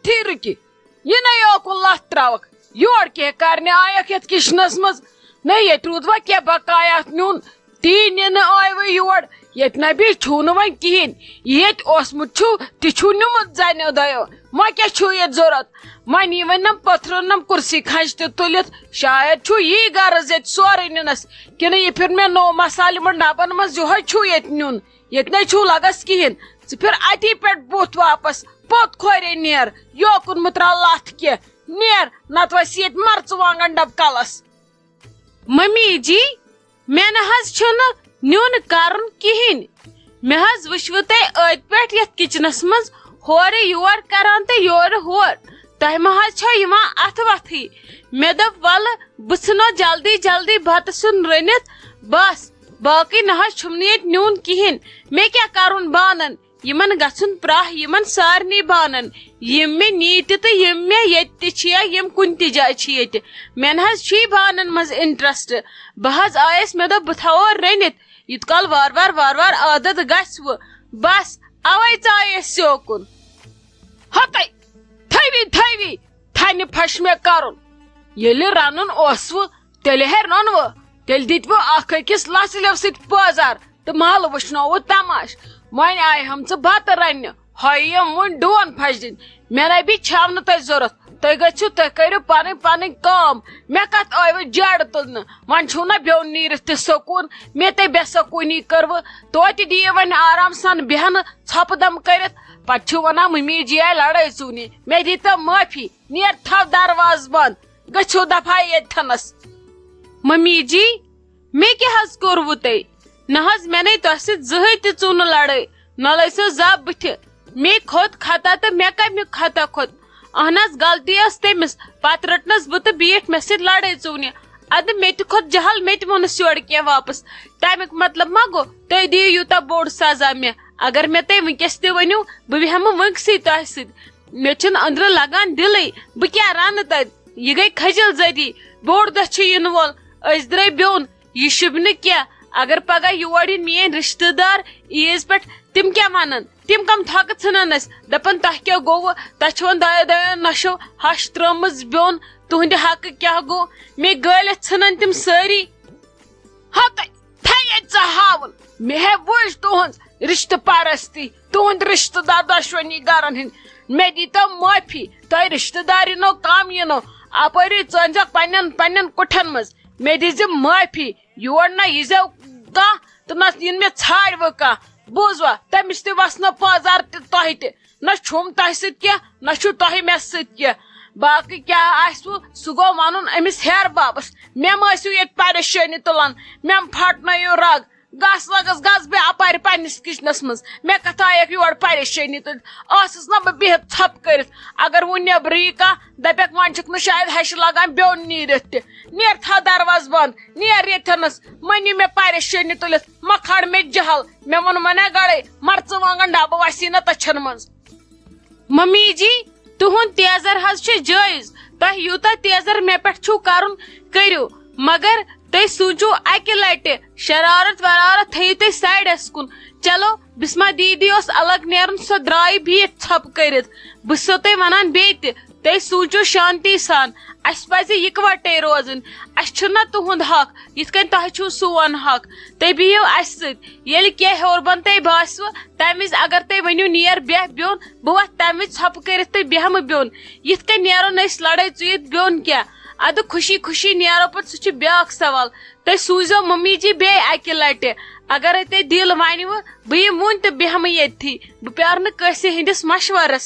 अथी रुकी ये ना योकुन लत त्रावक योर के करने आयक यत किचनस मज न ये रूदवा क्या बकाया नुन तीन न आय व योर यत न भी छू न वन किहिन यत ओसमुत छु ति छु नमुत जाने दयो मा क्या छु ये जरूरत मा नीवनम पत्थरनम कुर्सी खंच ते तुलित शायद छु ये गरज यत सोरे नस किन ये फिर में नो मसाले मन डाबन मज जो है छु यत नुन यत न छु लगस किहिन फिर अति पेट बुत वापस पोत खोरे नेर योकुन मुत्रा लाथ के नेर नत वसीत मर्चवांगन डब कलस मम्मी जी मैं नहज छन न्यून कारण किहिन मैं हज वश्व ते अत पेट यत किचनस मज होर योर करान ते योर होर तह महज छ यमा अथ वथी मे दप वल बसनो जल्दी जल्दी बत सुन रनित बस बाकी नहज छुमनियत न्यून किहिन मैं क्या करुन बानन यमन गछुन प्राह यमन सारनी बानन यम मे नीट तो यम मे यत छिया यम कुन ति जाय छि यत मेन हज छी बानन मज इंटरेस्ट बहज आयस मे दो बथाओ रनित इत काल वार वार आदत गछव बस अवै चायस सोकुन हतै थैवी थानि फश मे करुन येले रानुन ओसव तेले हेरनव तेल दितव आख किस लासलेव सिट बाजार तो माल वशनव तमाश वन आय हम बत रन हयम वन डोन फश दिन मे भी छाव न जरूरत तुम गु तुम करो पन पन काम मे कत आयव जड़ तुलन वन छू ना ब्योन नीरथ ते सकून मे ते बेसकूनी करव तो दियो वन आराम सान बेहन छपदम करत पे वन मम्मी जी आय लड़ाई चूनी मे दी तो माफी नेर थव दरवाज बंद गो दफा यस मम्मी जी मे क्या हज कोरवु तय नहज मैंने तुह जह तुन लड़ाई न लसो जब बुथ मे खोत खता तो मे कम खता खोत अहन गलती तमिस पत रटनस बह तो बीठ मे स लड़ाई चून अद मे खोत जहल मे वोनस योर क्या वापस तमिक मतलब मा गो तुम दियो यूता बोड़ सजा मे अगर मे तुम वनकस तनु बह बेहम वंकसी तुह मे अंदर लगान दिल बह क्या रन तत यह गई खजल जदी बोड़ दह इन वोल द्रे ब्योन यह शुभ न क्या अगर पगह योर इन मेन रिश्तेदार ईज पे तिम क्या वन तिम कम थक सन दपन तह क्या गो तह दया दया नशो हश त्रम ब्योन तुंद हक क्या गो मे गल सन तिम सारी हावन मे हे वुच तुहज रिश्त परस्ती तुंद रिश्तेदार दशवनी गरन हिंद मे दी तो माफी तुम रिश्तेदार नो कम यनो अपरी चंजक पन्न पन्न कुठन मज मे दीज माफी योर ना यीजो कह तो न इन मे छाड़ वो कह बोझवा तमिस वसन बाजार तह न छुम तह सह न तह मे सह बाकी क्या आसव सह गो वन अमिस हेर बाबस मे मो ये परेशानी तुलान मे फटनो रग गस लगस गस बे अपार पन्निस किचनस मज मे कथ आयक योर परेशानी तुल ना बह बिहत छप कर अगर वो नबर यी कह दपक वन न शायद हश लगान ब्योन नीरथ नेर था दरवाज बंद नेर येथनस मनी मे परेशानी तुलित मा खड़ मे जहल मे वन मना गड़े मर्चवांगन डब वसी न तछन मज मम्मी जी तुहद तेजर हज जायज तह यूता तेजर मे पे करन करो मगर तुम सूचो अकि लट शरारत वरारत थो तुम साइडस कुन चलो बिस्मा दीदी अलग नेरन सो द्राय बीठ छप कर बो तुम वन बे तुम सूचो शांति सान अस पज इकवटे रोजन अस तुहद हक यिथ तह छो सोन हक तुम बिहो अस सल क्या हर बन तुम बासव तम अगर तुम वनु नेर बेह ब्योन बह वथ तम छप कर तुम बेहम ब्योन यिथ नेरन लड़ाई चुत ब्योन क्या अद खुशी खुशी नेरो पे सह ब्या सवाल तुम सूजो मम्मी जी बे अकि लट अगर तुम दिल वनव बह मुन तो बेहम ये बह प्यार नस हंदिस मशवरस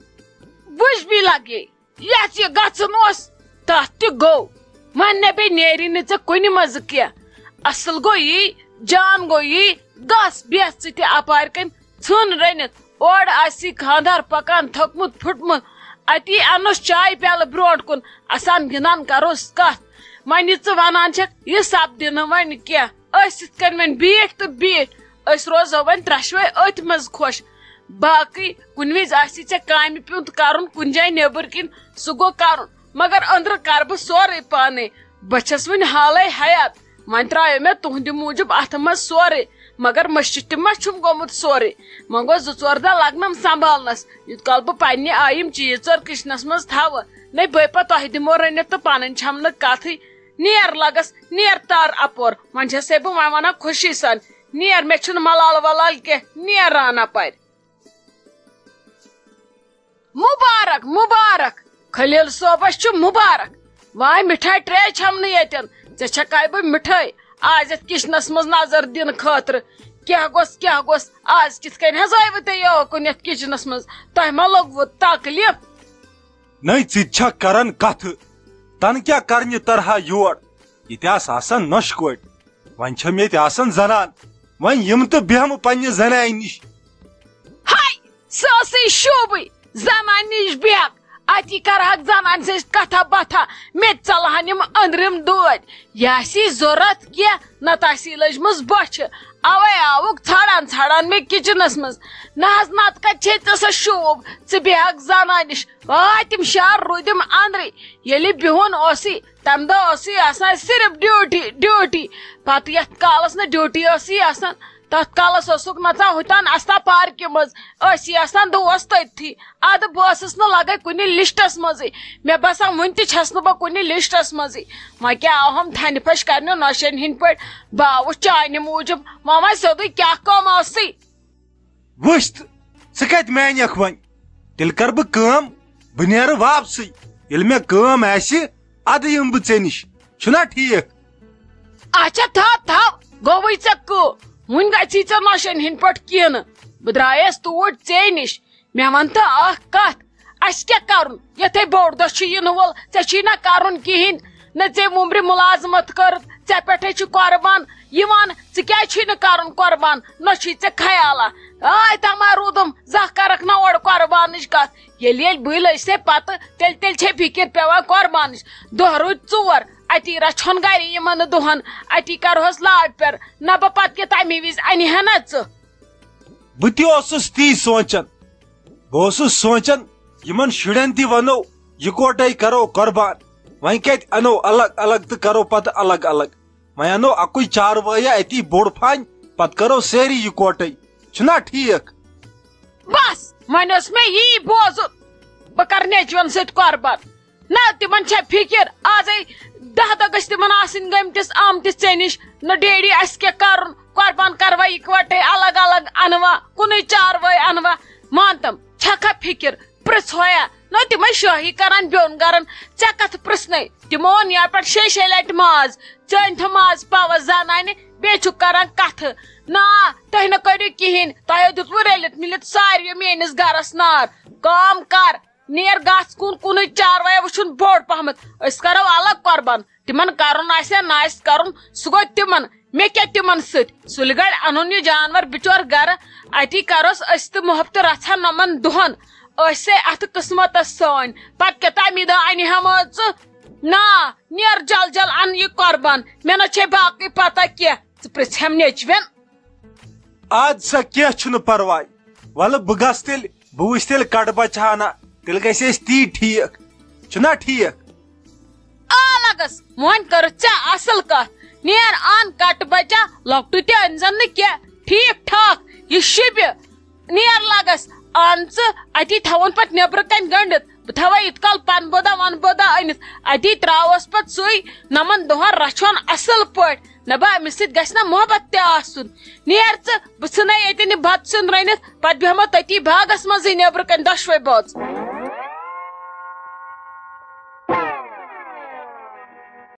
बुझ भी लगे यथ यह गन तथ त गो वन ने बे नेरी न कुन मज क्या असल गो यी जान गो यी गस बेह अपार कन छन रनित ओर आसी खानदार पकान थकमुत फुटमुत अति अनोस चाय प्याल ब्रोट कुन असान गिनान करोस कथ वन वन यह सपद वन क्या वन बीठ तो बीठ रोजो वन त्रशवे अथ मज खुश बाकी कुन विज काम पे कर कुन जाय नबर किन सह गो कर मगर अंदर कर बह सोरे पाने बस वन हाल हयात वन त्रो मे तुहद मूजूब अत मज सोरे مگر مشت ما چھم گومت سورے وۄنۍ گوٚو 2-4 دۄہ لگنم سنبھالنس یوت کال بہٕ پننہِ آیِم چیٖز ژور کچنس منٛز تھاوٕ نے بے پتہٕ تۄہہِ دِمو رٔنِتھ تہٕ پنٕنۍ چھم نہٕ کتھٕے نیر لگس نیر تار اپور وۄنۍ چھسے بہٕ وۄنۍ ونان خوشی سان نیر مےٚ چھُنہٕ ملال ولال کینٛہہ نیر رانا پرِ مبارک مبارک خلیل صوبس چھُ مبارک وای مٹھٲے ٹرے چھم نہٕ ییٚتٮ۪ن ژےٚ چھکھے بہٕ مٹھٲے آز یتھ کچنس منٛز نظر دِنہٕ خٲطرٕ کیٛاہ گوٚژھ آز کِتھ کٔنۍ حظ آیوٕ تُہۍ یوکُن یتھ کچنس منٛز تۄہہِ ما لوٚگوٕ تکلیف نٔے ژٕ چھا کران کتھٕ تن کیٛاہ کرنہِ ترہا یور ییٚتہِ آسان نۄشہِ کوٹۍ وۄنۍ چھم ییٚتہِ آسان زنان وۄنۍ یِم تہٕ بیہمہٕ پننہِ زنانہِ نِش ہاے سۄ ٲسٕے شوٗبٕے زنانہِ نِش بیٚہکھ اتی کرہکھ زنانہِ سۭتۍ کتھا باتھا مےٚ تہِ ژلہن یِم أنٛدرِم دٲدۍ یہِ آسی ضروٗرت کینٛہہ نتہٕ آسی لٔجمٕژ بۄچھِ اوے آوُکھ ژھانڈان مےٚ کچنس منٛز نہ حظ نتہٕ کتہِ چھے ژےٚ سۄ شوٗب ژٕ بیٚہکھ زنانہِ نِش آے تِم شہر روٗدِم انٛدرٕے ییٚلہِ بِہُن اوسُے تمہِ دۄہ اوسُے آسان صرف ڈیوٹی پتہٕ یتھ کالس نہٕ ڈیوٹی ٲسٕے آسان تتھ کالس اوسُکھ نژان ہُتان استا پارکہِ منٛز ٲسی آسان دوس تٔتھی ادٕ بہٕ ٲسٕس نہٕ لگے کُنہِ لسٹس منٛزٕے مےٚ باسان وُنہِ تہِ چھس نہٕ بہٕ کُنہِ لسٹس منٛزٕے وۄنۍ کیٛاہ آوہم تھنہِ پھش کرنہِ نۄشن ہٕنٛدۍ پٲٹھۍ بہٕ آوُس چانہِ موٗجوٗب وۄنۍ سیوٚدُے کیٛاہ کٲم ٲسٕے وٕچھ تہٕ ژٕ کتہِ مانیکھ وۄنۍ تیٚلہِ کرٕ بہٕ کٲم بہٕ نیرٕ واپسٕے ییٚلہِ مےٚ کٲم آسہِ ادٕ یِمہٕ بہٕ ژےٚ نِش چھُنا ٹھیٖک اچھا تھاو گوٚوٕے ژےٚ کٲم وُنہِ گژھی ژےٚ نۄشن ہٕنٛدۍ پٲٹھۍ کینہٕ بہٕ درٛایس توٗرۍ ژے نِش مےٚ ون تہٕ اکھ کتھ اسہِ کیٛاہ کرُن یتھے بوٚڑ دۄہ چھُ یِنہٕ وول ژےٚ چھُے نہ کرُن کِہینۍ نہ ژےٚ وُمبرِ مُلازمت کٔرٕتھ ژےٚ پٮ۪ٹھے چھُ قۄربان یِوان ژٕ کیٛازِ چھُے نہٕ کرُن قۄربان نہ چھُے ژےٚ خیالا آے تما روٗدُم زانٛہہ کرکھ نہ اورٕ قۄربانٕچ کتھ ییٚلہِ بٕے لٔج سے پتہٕ تیٚلہِ چھے فِکر پیوان قۄربانٕچ دۄہ روٗدۍ 4 اتی رچھون گرِ یِمن دۄہن اتی کرہوس لاڈ پیر نہ بہٕ پتہٕ کہِ تمہِ وِزِ انہِ ہا نہ ژٕ بہٕ تہِ اوسُس تی سونچان بہٕ اوسُس سونچان یِمن شُرٮ۪ن تہِ ونو یِکوٹے کرو قۄربان وۄنۍ کتہِ انو الگ الگ تہٕ کرو پتہٕ الگ الگ وۄنۍ انو اکُے چاروٲیا اتی بوٚڑ فانہِ پتہٕ کرو سٲری یِکوٹے چھُنا ٹھیٖک بس وۄنۍ اوس مےٚ یی بوزُن بہٕ کرٕ نیچوین سۭتۍ قۄربان نہ تِمن چھےٚ فِکر آزے 10 دۄہ گٔژھۍ تِمن آسٕنۍ گٔمتِس آمتِس ژےٚ نِش نہ ڈیڈی اسہِ کیٛاہ کرُن قۄربان کروا یِکوٹے الگ الگ انوا کُنُے چاروٲے انوا مانتم چھکھا فِکر پرژھویا نہ تِمے شٲہی کران بیوٚن گرن ژےٚ کتھ پرژھنے تِمو اوٚن یپٲرۍ پٮ۪ٹھ 6 لٹہِ ماز ژٕ أنۍتھٕ ماز پاوس زنانہِ بیٚیہِ چھُکھ کران کتھٕ نہ تُہۍ نہٕ کٔرِو کِہینۍ تۄہہِ دِتوٕ رٔلِتھ مِلِتھ ساروِیو میٲنِس گرس نار کٲم کر نیر گژھ کُنُے چاروٲے وٕچھُن بوٚڑ پہمتھ أسۍ کرو الگ قۄربان تِمن کرُن آسہِ نہ آسہِ کرُن سُہ گوٚو تِمن مےٚ کیٛاہ تِمن سۭتۍ سُلہِ گڑِ انُن یہِ جانور بِچور گرٕ اتی کروس أسۍ تہِ محبتہٕ رژھا نۄمن دۄہن أسے اتھ قٕسمتس سٲنۍ پتہٕ کیٛاہ تمی دۄہ انہِ ہا ژٕ نہ نیر جل ان یہِ قۄربان مےٚ نہ چھے باقٕے پتہ کینٛہہ ژٕ پرژھٮ۪م نیچوین اد سا کینٛہہ چھُنہٕ پرواے ولہٕ بہٕ گژھٕ تیٚلہِ بہٕ وٕچھٕ تیٚلہِ کٹہٕ بچہٕ ہنا تیٚلہِ گژھِ اَسہِ تی ٹھیٖک چھُنا ٹھیٖک لگس وۄنۍ کٔرٕتھ ژےٚ اصل کتھ نیر ان کٹہٕ بچا لۄکٹُے تہِ أنزن نہٕ کینٛہہ ٹھیٖک ٹھاک یہِ شِبہِ نیر لگس ان ژٕ اتی تھاوُن پتہٕ نیبرٕ کنہِ گنڈِتھ بہٕ تھاوے یِتھ کال پن بودا ون بودا أنِتھ اتی تراوس پتہٕ سُے نۄمن دۄہن رچھون اصل پٲٹھۍ نہ بہٕ أمِس سۭتۍ گژھِ نہ محبت تہِ آسُن نیر ژٕ بہٕ ژھٕنے ییٚتٮ۪ن یہِ بتہٕ سیُن رٔنِتھ پتہٕ بیہمو تٔتی باغس منٛزٕے نیبرٕ کنہِ دۄشوے بٲژ